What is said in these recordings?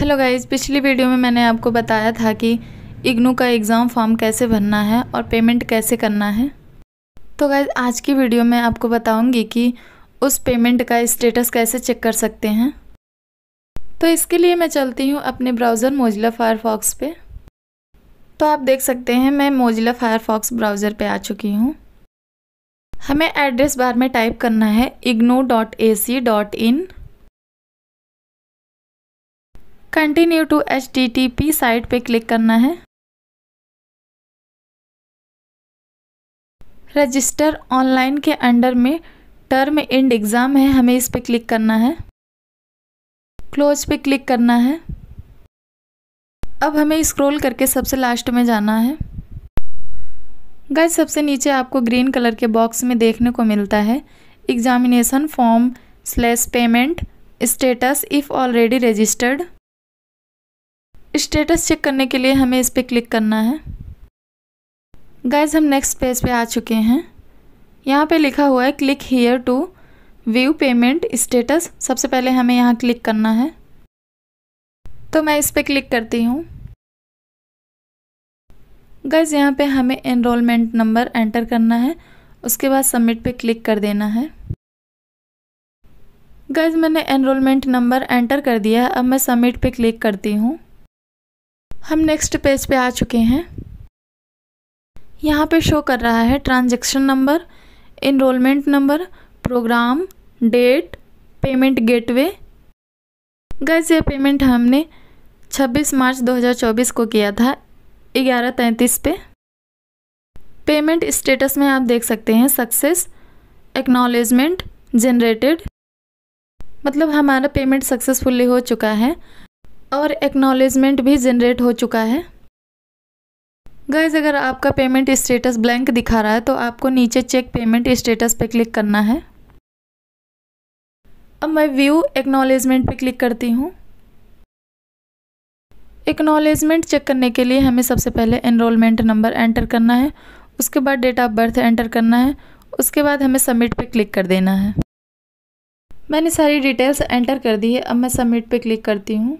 Hello guys, पिछली video में मैंने आपको बताया था कि इग्नू का एग्ज़ाम फॉर्म कैसे भरना है और पेमेंट कैसे करना है। तो गाइस आज की वीडियो में आपको बताऊंगी कि उस पेमेंट का स्टेटस कैसे चेक कर सकते हैं। तो इसके लिए मैं चलती हूँ अपने ब्राउज़र मोजिला फायरफॉक्स पे। तो आप देख सकते हैं मैं मोजिला फायरफॉक्स ब्राउज़र पे आ चुकी हूँ। हमें एड्रेस बार में टाइप करना है ignou.ac.in। Continue to HTTP site पे क्लिक करना है। रजिस्टर ऑनलाइन के अंडर में टर्म एंड एग्ज़ाम है, हमें इस पे क्लिक करना है। क्लोज पे क्लिक करना है। अब हमें स्क्रॉल करके सबसे लास्ट में जाना है। गाइस सबसे नीचे आपको ग्रीन कलर के बॉक्स में देखने को मिलता है examination form / payment status if already registered. Status check करने के लिए हमें इस पर क्लिक करना है। गाइस हम नेक्स्ट पेज पे आ चुके हैं। यहाँ पे लिखा हुआ है click here to view payment status. सबसे पहले हमें यहाँ क्लिक करना है, तो मैं इस पर क्लिक करती हूँ। गाइस यहाँ पे हमें एनरोलमेंट नंबर एंटर करना है, उसके बाद सबमिट पे क्लिक कर देना है। गाइस मैंने एनरोलमेंट नंबर एंटर कर दिया है, अब मैं सबमिट पे क्लिक करती हूँ। हम नेक्स्ट पेज पे आ चुके हैं। यहाँ पे शो कर रहा है transaction number, enrolment number, programme, date, payment gateway. Guys ये पेमेंट हमने 26 मार्च 2024 को किया था 11:33 पे। पेमेंट स्टेटस में आप देख सकते हैं सक्सेस, एक्नॉलेजमेंट जनरेटेड, मतलब हमारा पेमेंट सक्सेसफुली हो चुका है और एक्नॉलेजमेंट भी जनरेट हो चुका है। गाइस अगर आपका पेमेंट स्टेटस ब्लैंक दिखा रहा है तो आपको नीचे चेक पेमेंट स्टेटस पे क्लिक करना है। अब मैं व्यू एक्नॉलेजमेंट पे क्लिक करती हूँ। एक्नॉलेजमेंट चेक करने के लिए हमें सबसे पहले एनरोलमेंट नंबर एंटर करना है, उसके बाद डेट ऑफ बर्थ एंटर करना है, उसके बाद हमें सबमिट पे क्लिक कर देना है। मैंने सारी डिटेल्स एंटर कर दी है, अब मैं सबमिट पे क्लिक करती हूँ।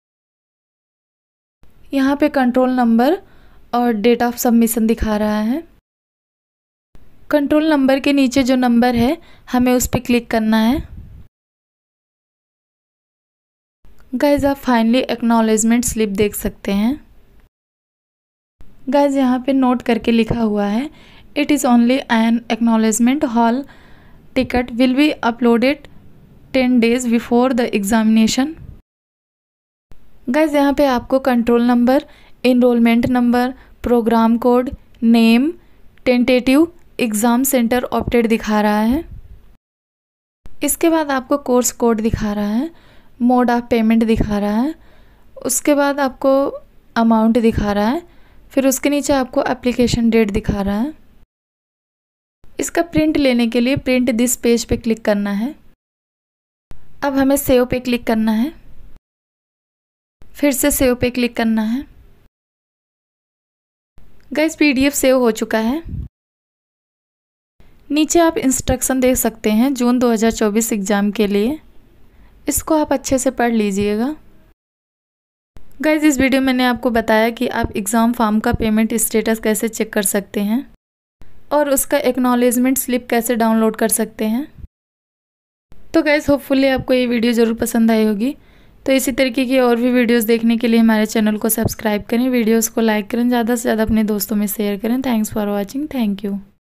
यहाँ पे कंट्रोल नंबर और डेट ऑफ सबमिशन दिखा रहा है। कंट्रोल नंबर के नीचे जो नंबर है हमें उस पर क्लिक करना है। गाइज आप फाइनली एक्नॉलेजमेंट स्लिप देख सकते हैं। गाइज यहाँ पे नोट करके लिखा हुआ है it is only an acknowledgement, hall ticket will be uploaded 10 days before the examination. Guys यहाँ पे आपको control number, enrolment number, programme code, name, tentative exam centre opted दिखा रहा है। इसके बाद आपको कोर्स कोड दिखा रहा है, मोड ऑफ पेमेंट दिखा रहा है, उसके बाद आपको अमाउंट दिखा रहा है, फिर उसके नीचे आपको एप्लीकेशन डेट दिखा रहा है। इसका प्रिंट लेने के लिए प्रिंट दिस पेज पे क्लिक करना है। अब हमें सेव पे क्लिक करना है, फिर से सेव पे क्लिक करना है। गाइस PDF सेव हो चुका है। नीचे आप इंस्ट्रक्शन देख सकते हैं जून 2024 एग्ज़ाम के लिए, इसको आप अच्छे से पढ़ लीजिएगा। गाइस इस वीडियो में मैंने आपको बताया कि आप एग्ज़ाम फॉर्म का पेमेंट स्टेटस कैसे चेक कर सकते हैं और उसका एक्नॉलेजमेंट स्लिप कैसे डाउनलोड कर सकते हैं। तो गाइस होपफुली आपको ये वीडियो ज़रूर पसंद आई होगी। तो इसी तरीके की और भी वीडियोस देखने के लिए हमारे चैनल को सब्सक्राइब करें, वीडियोस को लाइक करें, ज़्यादा से ज़्यादा अपने दोस्तों में शेयर करें। Thanks for watching, thank you.